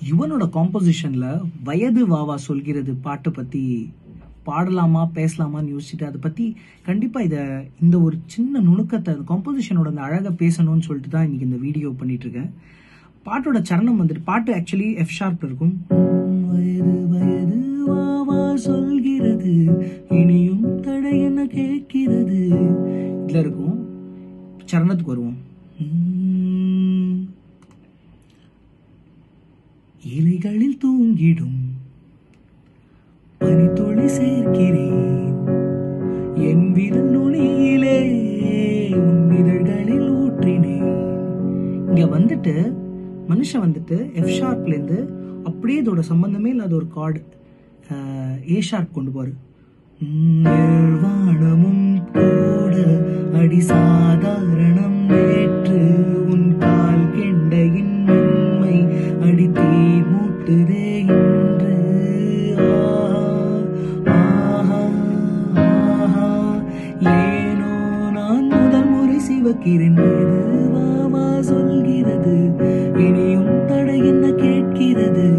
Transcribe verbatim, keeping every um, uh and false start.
யுவனோட காம்போசிஷன்ல வயது வாவா சொல்கிறது பாட்டு பத்தி பாடலாமா பேசலாமான்னு யோசிச்சுட்டு அதை பத்தி கண்டிப்பா இத இந்த ஒரு சின்ன நுணுக்கத்தை காம்போசிஷனோட அந்த அழகை பேசணும்னு சொல்லிட்டு தான் இன்னைக்கு இந்த வீடியோ பண்ணிட்டு இருக்கேன். பாட்டோட சரணம் வந்துட்டு பாட்டு ஆக்சுவலி எஃப் ஷார்ப்ல இருக்கும். வயது வயது வாவா சொல்கிறது இனியும் தடை என்ன கேட்கிறது இதுல இருக்கும். சரணத்துக்கு வருவோம். இலைகளில் தூங்கிடும் பனித்துளி சேர்க்கிறேன் என் விரல் நுனியிலே உன் இதழ்களில் ஊற்றினேன். இங்க வந்துட்டு மனுஷன் வந்துட்டு எஃப் ஷார்ப்ல இருந்து அப்படியே இதோட சம்பந்தமே இல்லாத ஒரு கார்டு ஏ ஷார்ப் கொண்டு போறாரு. நிர்வாணமும் கூட அடி சாதாரணம் நேற்று உன் கால் கெண்டையின் உண்மை அடி தீ மூட்டுதே இன்று. ஆஹா ஆஹா ஏனோ நான் முதல் முறை சிவக்கிறேன். வாவா சொல்கிறது இனியும் தடை என்ன கேட்கிறது.